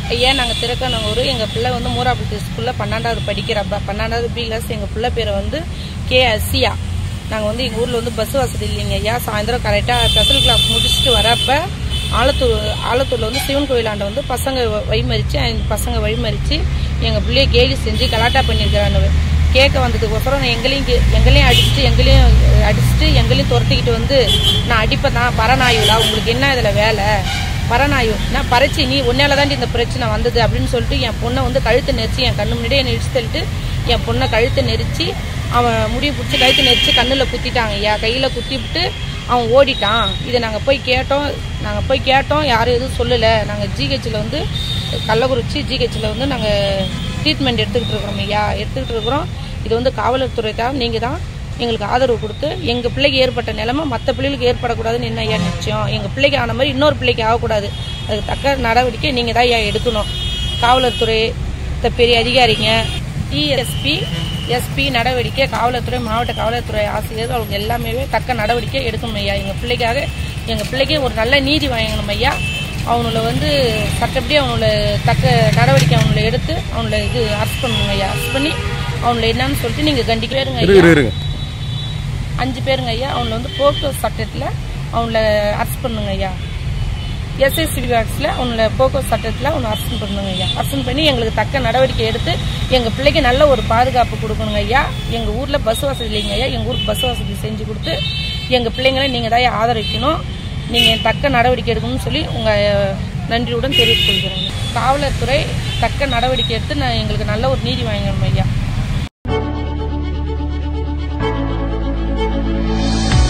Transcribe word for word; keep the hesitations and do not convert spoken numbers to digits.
ஐயா, நாங்கள் திருக்கனூர். எங்கள் பிள்ளை வந்து மூராபுரத்து ஸ்கூலில் பன்னெண்டாவது படிக்கிறப்ப பன்னெண்டாவது பி கிளாஸ். எங்கள் பிள்ளை பேரை வந்து கே அசியா. நாங்கள் வந்து எங்கள் ஊரில் வந்து பஸ் வசதி இல்லைங்க ஐயா. சாயந்தரம் கரெக்டாக ஸ்பெஷல் கிளாஸ் முடிச்சுட்டு வரப்ப ஆலத்தூர் ஆலத்தூரில் வந்து சிவன் கோயிலாண்ட வந்து பசங்க வழிமறிச்சு அந்த பசங்க வழிமறிச்சு எங்கள் பிள்ளைய கேலி செஞ்சு கலாட்டா பண்ணியிருக்கிறாங்க. கேட்க வந்ததுக்கோசரம் எங்களையும் எங்களையும் அடிச்சுட்டு எங்களையும் அடிச்சுட்டு எங்களையும் துரத்திக்கிட்டு வந்து நான் அடிப்பேன் தான் பரநாயுடா, உங்களுக்கு என்ன இதில் வேலை பரநாயு நான் பறிச்சு நீ உன்னால தாண்டி இந்த பிரச்சனை வந்தது அப்படின்னு சொல்லிட்டு என் பொண்ணை வந்து கழுத்தை நெரிச்சு என் கண்ணு முன்னாடியே என்னை இடிச்சு தள்ளிட்டு என் பொண்ணை கழுத்தை நெரிச்சு அவன் முடிய பிடிச்சி கழுத்தை நெரிச்சு கண்ணில் குத்திட்டாங்க ஐயா. கையில் குத்திவிட்டு அவன் ஓடிட்டான். இதை நாங்கள் போய் கேட்டோம் நாங்கள் போய் கேட்டோம் யாரும் எதுவும் சொல்லலை. நாங்கள் ஜிஹெச்சில் வந்து கள்ளக்குறிச்சி ஜிஹெச்சில் வந்து நாங்கள் ட்ரீட்மெண்ட் எடுத்துக்கிட்டு இருக்கிறோம் ஐயா எடுத்துக்கிட்டு இருக்கிறோம். இது வந்து காவல்துறை தான், நீங்கள் தான் எங்களுக்கு ஆதரவு கொடுத்து எங்கள் பிள்ளைக்கு ஏற்பட்ட நிலைமை மற்ற பிள்ளைகளுக்கு ஏற்படக்கூடாதுன்னு என்ன ஐயா நிச்சயம். எங்கள் பிள்ளைக்கு ஆன மாதிரி இன்னொரு பிள்ளைக்கு ஆகக்கூடாது. அதுக்கு தக்க நடவடிக்கை நீங்கள் தான் ஐயா எடுக்கணும். காவல்துறை பெரிய அதிகாரிங்க, டிஎஸ்பி எஸ்பி நடவடிக்கை, காவல்துறை மாவட்ட காவல்துறை ஆசிரியர்கள் அவங்க எல்லாமே தக்க நடவடிக்கை எடுக்கணும் ஐயா. எங்கள் பிள்ளைக்காக எங்கள் பிள்ளைக்கு ஒரு நல்ல நீதி வாங்கணும் ஐயா. அவங்கள வந்து சட்டப்படி அவங்கள தக்க நடவடிக்கை அவங்கள எடுத்து அவங்கள இது அரெஸ்ட் பண்ணணுங்க ஐயா. அரெஸ்ட் பண்ணி அவங்கள என்னன்னு சொல்லிட்டு நீங்கள் கண்டிக்க பேருங்க ஐயா. அஞ்சு பேருங்க ஐயா. அவங்கள வந்து போக்சோ சட்டத்தில் அவங்கள அரெஸ்ட் பண்ணுங்க ஐயா. எஸ்எஸ்சி விவாக்ஸில் அவங்கள போக்சோ சட்டத்தில் அவங்க அரெஸ்ட் பண்ணுங்க ஐயா. அரெஸ்ட் பண்ணி எங்களுக்கு தக்க நடவடிக்கை எடுத்து எங்கள் பிள்ளைக்கு நல்ல ஒரு பாதுகாப்பு கொடுக்கணுங்க ஐயா. எங்கள் ஊரில் பஸ் வசதி இல்லைங்க ஐயா. எங்கள் ஊருக்கு பஸ் வசதி செஞ்சு கொடுத்து எங்கள் பிள்ளைங்களை நீங்கள் தான் ஆதரிக்கணும். நீங்கள் தக்க நடவடிக்கை எடுக்கணும்னு சொல்லி உங்கள் நன்றியுடன் தெரிவித்துக் கொள்கிறேன். காவல்துறை தக்க நடவடிக்கை எடுத்து நான் எங்களுக்கு நல்ல ஒரு நீதி வாங்கணும் ஐயா.